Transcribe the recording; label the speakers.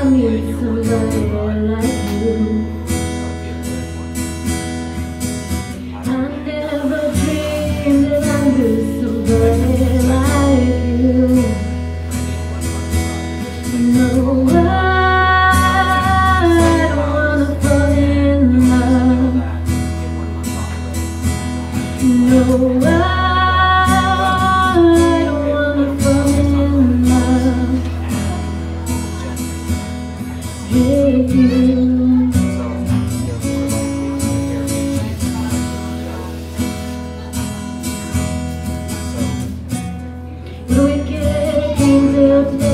Speaker 1: meet somebody like you. I never dreamed that I'd lose somebody like you. No, I don't wanna fall in love. No, I don't wanna fall in love with you. The wicked came till today.